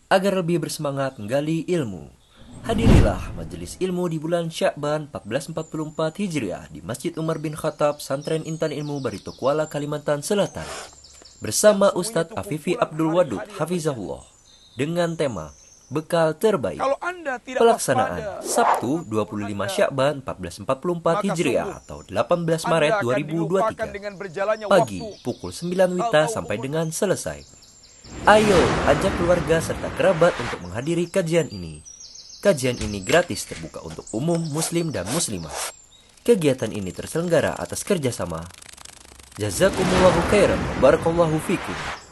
agar lebih bersemangat menggali ilmu. Hadirilah majelis ilmu di bulan Sya'ban 1444 Hijriah di Masjid Umar bin Khattab, Santren Intan Ilmu Barito Kuala, Kalimantan Selatan. Bersama Ustadz Afifi Abdul Wadud Hafizahullah dengan tema Bekal Terbaik. Pelaksanaan Sabtu 25 Sya'ban 1444 Hijriah atau 18 Maret 2023. Pagi pukul 9 WITA sampai dengan selesai. Ayo ajak keluarga serta kerabat untuk menghadiri kajian ini. Kajian ini gratis, terbuka untuk umum muslim dan muslimah. Kegiatan ini terselenggara atas kerjasama. Jazakumullahu khairan, barakallahu fikum.